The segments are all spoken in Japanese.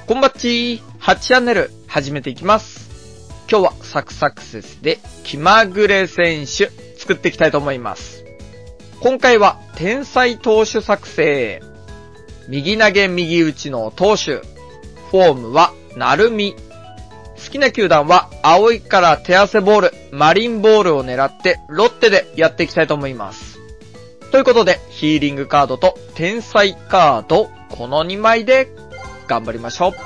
こんばっちー、8チャンネル始めていきます。今日はサクサクセスで気まぐれ選手作っていきたいと思います。今回は天才投手作成。右投げ右打ちの投手。フォームは鳴海。好きな球団は青いから手汗ボール、マリンボールを狙ってロッテでやっていきたいと思います。ということでヒーリングカードと天才カード、この2枚で頑張りましょう。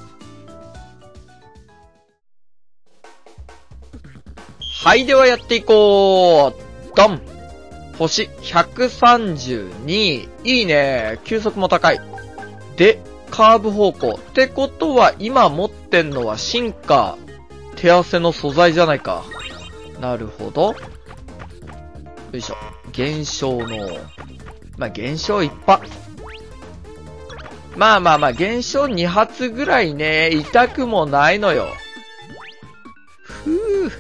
はい、ではやっていこう。ドン。星132。いいね。球速も高い。で、カーブ方向。ってことは今持ってんのは進化。手汗の素材じゃないか。なるほど。よいしょ。減少の。減少一発。減少2発ぐらいね。痛くもないのよ。ふぅ。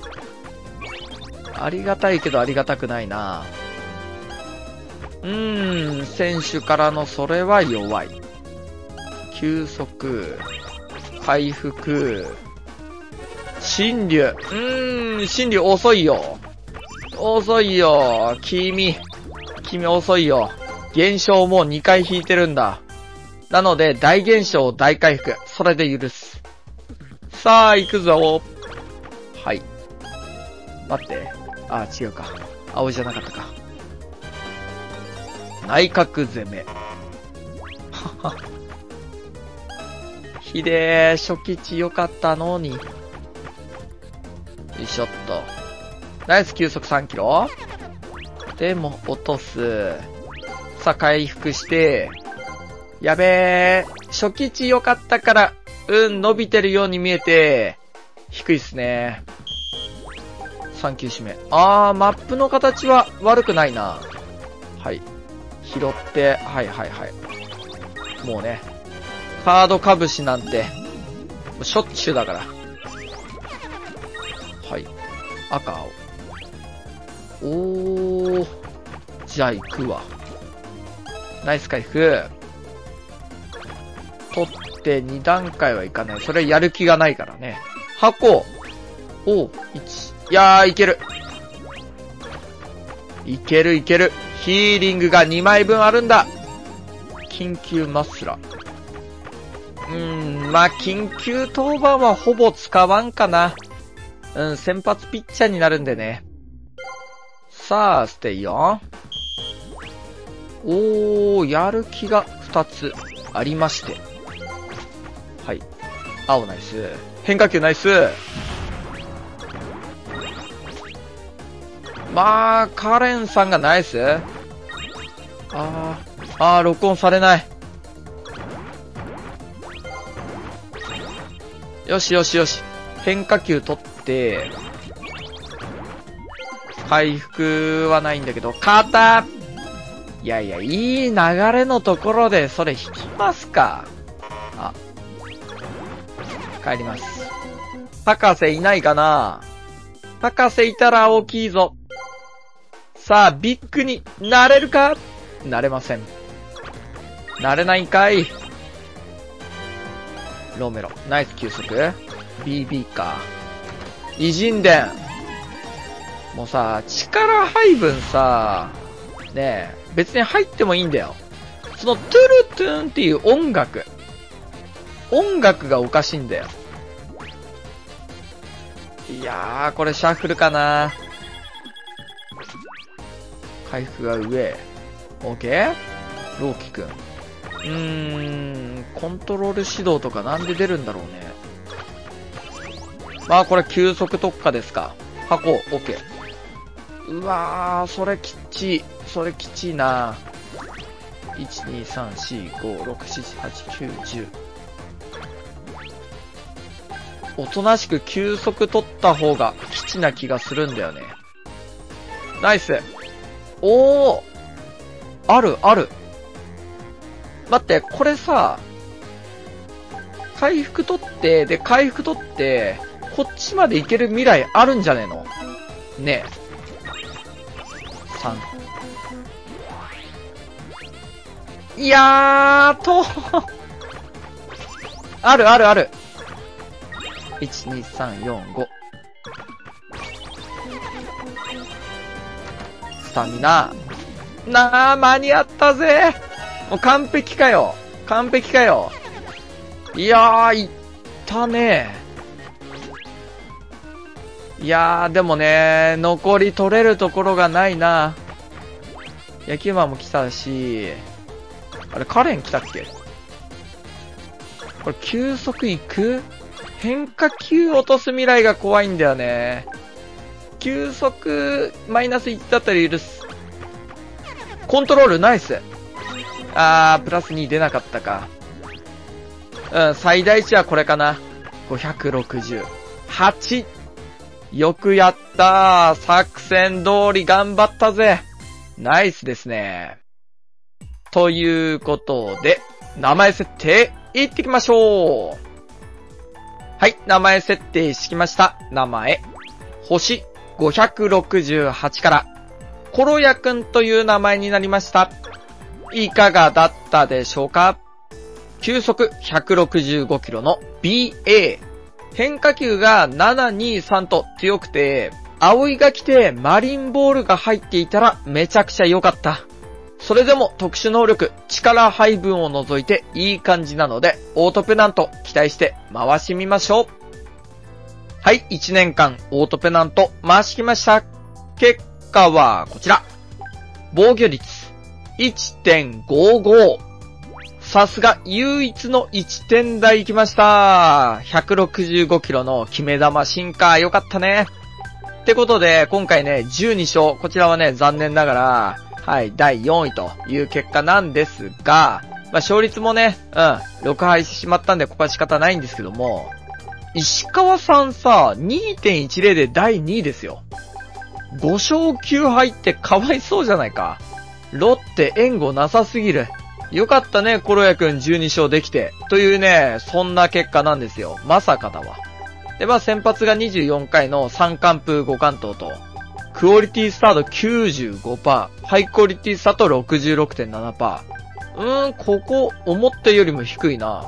ありがたいけどありがたくないな。選手からのそれは弱い。球速、回復、進竜。進竜遅いよ。遅いよ。君遅いよ。減少もう2回引いてるんだ。なので、大減少、大回復。それで許す。さあ、行くぞ。はい。待って。あ、違うか。青じゃなかったか。内角攻め。はは。ひでー、初期値良かったのに。よいしょっと。ナイス球速3キロ。でも、落とす。さあ、回復して。やべー。初期値良かったから、伸びてるように見えて、低いっすね。3球締め。マップの形は悪くないな。はい。拾って、はい。もうね、カードかぶしなんて、しょっちゅうだから。はい。赤、青。じゃあ行くわ。ナイス回復。取って2段階はいかない。それやる気がないからね。箱。1。いやー、いける。いける。ヒーリングが2枚分あるんだ。緊急マッスラ。緊急登板はほぼ使わんかな。先発ピッチャーになるんでね。さあ、ステイ4。やる気が2つありまして。はい。青ナイス。変化球ナイス。カレンさんがナイス。録音されない。よし。変化球取って、回復はないんだけど、肩。いいい流れのところで、それ引きますか。帰ります。博士いないかな。博士いたら大きいぞ。さあ、ビッグになれるか？なれません。なれないんかい。ロメロ。ナイス球速。BB か。偉人伝。もうさ、力配分さ、ねえ、別に入ってもいいんだよ。そのトゥルトゥンっていう音楽がおかしいんだよ。いやー、これシャッフルかな。回復が上。オーケー？ローキくん。コントロール指導とかなんで出るんだろうね。これ急速特化ですか。箱、オーケー。うわー、それきちいな。1、2、3、4、5、6、7、8、9、10。おとなしく急速取った方が基地な気がするんだよね。ナイス。ある。待って、これさ、回復取って、こっちまで行ける未来あるんじゃねえの？ねえ。3。いやーとあるあるある。1、2、3、4、5。スタミナ。間に合ったぜ。もう完璧かよ。完璧かよ。いやー、いったね。いやー、でもね、残り取れるところがないな。焼き馬も来たし、あれ、カレン来たっけ？これ、急速いく？変化球落とす未来が怖いんだよね。急速、マイナス1だったら許す。コントロール、ナイス。プラス2出なかったか。最大値はこれかな。568。よくやったー。作戦通り頑張ったぜ。ナイスですね。ということで、名前設定、いってきましょう。はい、名前設定してきました。名前、星568から、コロヤくんという名前になりました。いかがだったでしょうか？球速165キロの BA。変化球が723と強くて、葵が来てマリンボールが入っていたらめちゃくちゃ良かった。それでも特殊能力、力配分を除いていい感じなので、オートペナント期待して回してみましょう。はい、1年間オートペナント回してきました。結果はこちら。防御率 1.55。さすが唯一の1点台行きました。165キロの決め球進化良かったね。ってことで、今回ね、12勝。こちらはね、残念ながら、はい、第4位という結果なんですが、勝率もね、6敗してしまったんで、ここは仕方ないんですけども、石川さんさ、2.10 で第2位ですよ。5勝9敗ってかわいそうじゃないか。ロッテ援護なさすぎる。よかったね、コロヤくん12勝できて。というね、そんな結果なんですよ。まさかだわ。で、先発が24回の3完封5完投と、クオリティスタート 95%、ハイクオリティスタート 66.7%。ここ、思ったよりも低いな。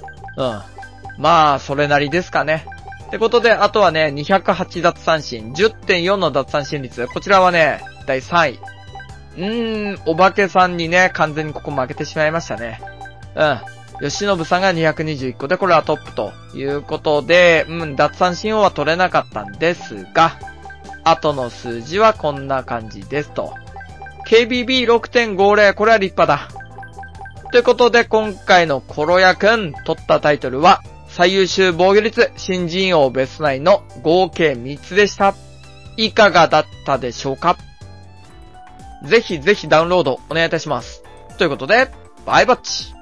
それなりですかね。ってことで、あとはね、208奪三振、10.4 の奪三振率。こちらはね、第3位。お化けさんにね、完全にここ負けてしまいましたね。吉信さんが221個で、これはトップということで、奪三振王は取れなかったんですが、後の数字はこんな感じですと。KBB6.50、これは立派だ。ということで、今回のコロヤくん取ったタイトルは、最優秀防御率新人王ベスト9の合計3つでした。いかがだったでしょうか？ぜひぜひダウンロードお願いいたします。ということで、バイバッチ。